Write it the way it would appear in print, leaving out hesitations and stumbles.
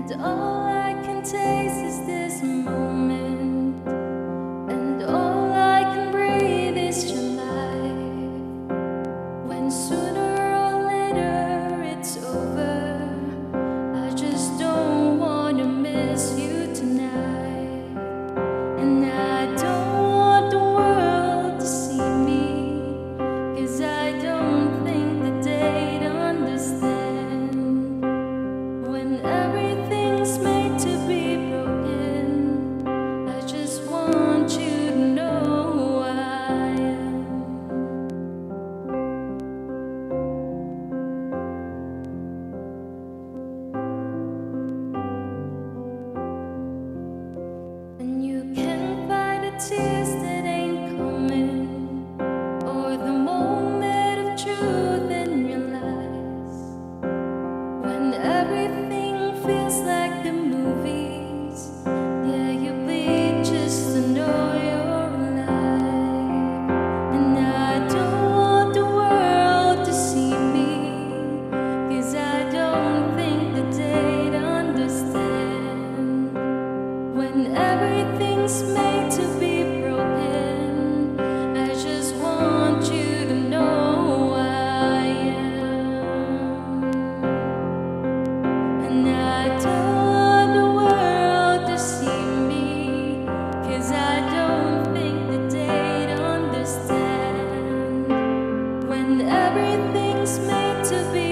all I can taste is this moment, and all I can breathe is your life. When sooner or later it's over, I just don't wanna miss you tonight. And I don't want the world to see me, 'cause I don't think that they'd understand. When everything's made to be broken, I just want you to know who I am. And you can't fight the tears that ain't coming, or the moment of truth in your lies. When everything feels like the movies, yeah, you bleed just to know you're alive. And I don't want the world to see me, 'cause I don't think that they'd understand. When everything's made to be broken, I just want you to know who I am. And I don't want the world to see me, 'cause I don't think that they'd understand. When everything's made to be